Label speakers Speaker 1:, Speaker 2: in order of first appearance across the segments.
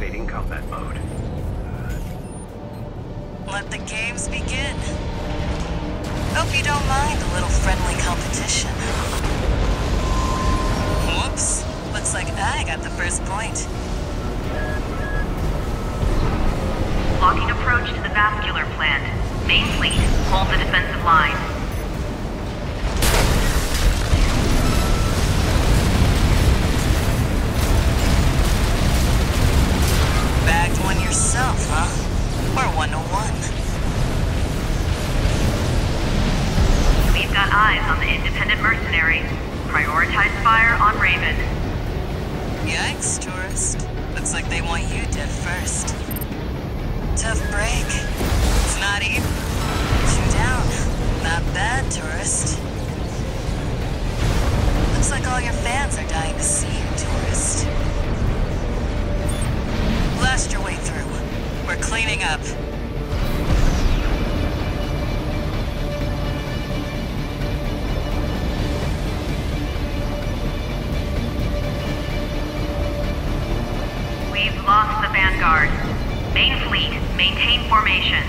Speaker 1: Activating combat mode.
Speaker 2: Let the games begin. Hope you don't mind a little friendly competition. Whoops. Looks like I got the first point.
Speaker 3: Blocking approach to the vascular plant. Main fleet, hold the defensive line.
Speaker 2: Bagged one yourself, huh? Or 1-to-1?
Speaker 3: We've got eyes on the independent mercenary. Prioritize fire on Raven.
Speaker 2: Yikes, tourist. Looks like they want you dead first. Tough break. It's not even. Two down. Not bad, tourist. Looks like all your fans are dying to see you, tourist. Blast your way through. We're cleaning up.
Speaker 3: We've lost the Vanguard. Main fleet, maintain formation.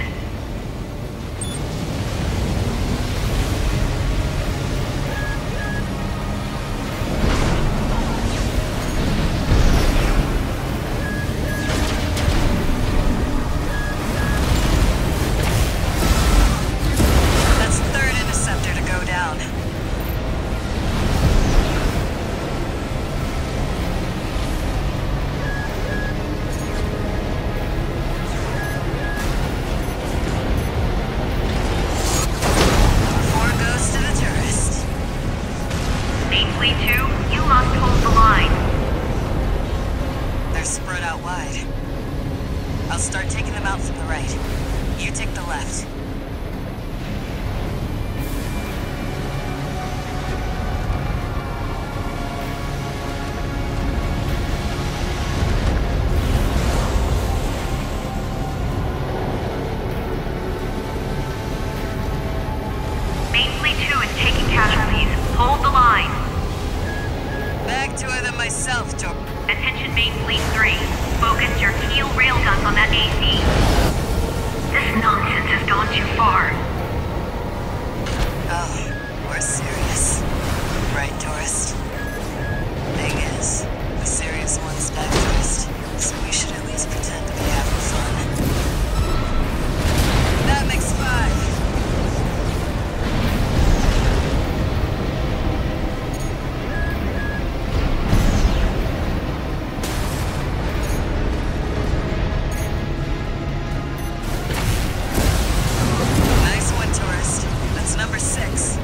Speaker 2: That's third interceptor to go down. Four goes to the tourist.
Speaker 3: Main fleet 2, you must hold the line.
Speaker 2: They're spread out wide. I'll start taking them out from the right. You take the left.
Speaker 3: Main fleet 2 is taking casualties. Hold the line.
Speaker 2: Back to it myself, Joe.
Speaker 3: Attention Main Fleet 3. Focus your keel railguns on that AC. This nonsense has gone too far.
Speaker 2: Oh, we're serious. Right, tourist? Thing is, the serious one's back first, so we should at least pretend to be having fun. That makes 5. Nice one, tourist. That's number 6.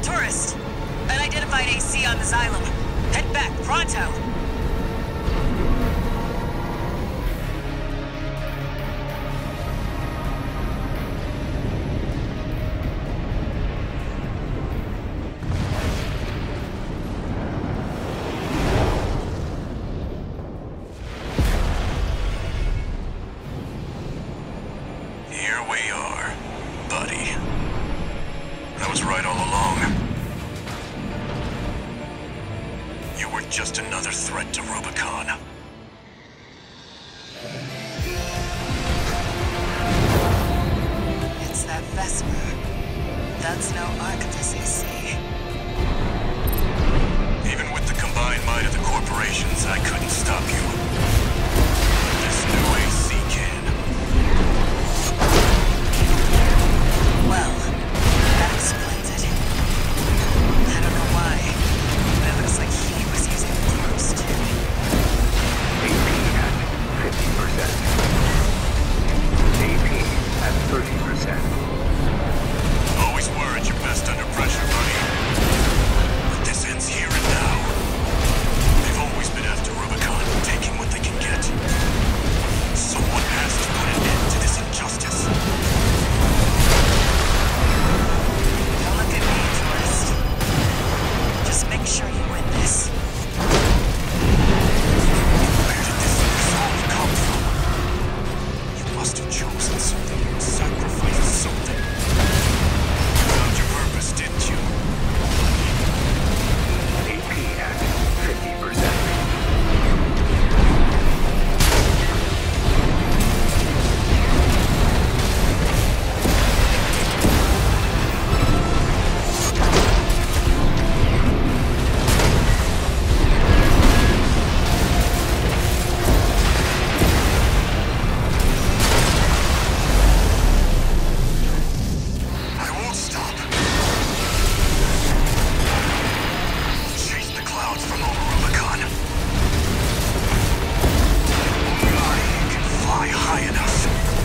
Speaker 2: Tourist! Unidentified AC on the Xylem. Head back, pronto!
Speaker 1: Here we are, buddy. I was right all along. You were just another threat to Rubicon.
Speaker 2: It's that Vesper. That's no Arctis AC.
Speaker 1: Even with the combined might of the corporations, I couldn't stop you. This new AC can.
Speaker 2: Well, that explains it. I don't know why, but it looks like he was using the corpse too.
Speaker 4: AP at 50%. AP at 30%.
Speaker 1: Always were at your best under pressure, buddy. But this ends here and now. They've always been after Rubicon, taking what they can get. Someone has to put an end to this injustice.
Speaker 2: Don't look at me, tourist. Just make sure you win this.
Speaker 1: Where did this resolve come from? You must have chosen something, sacrificed something. You found your purpose, didn't you?
Speaker 4: AP at 50%.
Speaker 1: I won't stop. Chase the clouds from over Rubicon. Only I can fly high enough.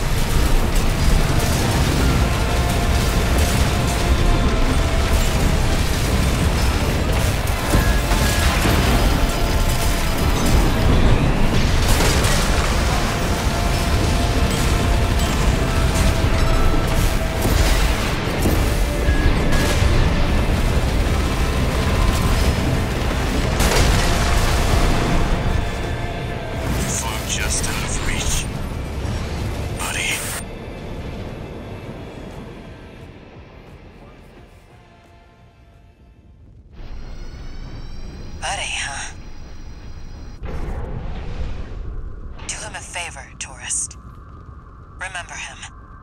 Speaker 1: You flew just out of reach, buddy.
Speaker 2: Buddy, huh? Do him a favor, tourist. Remember him.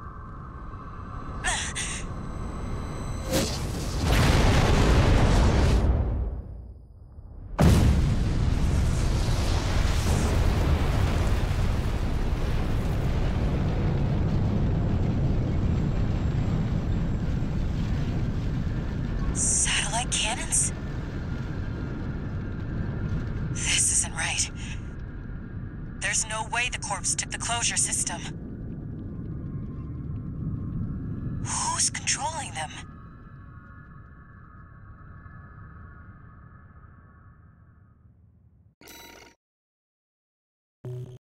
Speaker 2: Satellite cannons? This isn't right. There's no way the corpse took the closure system. Who's controlling them?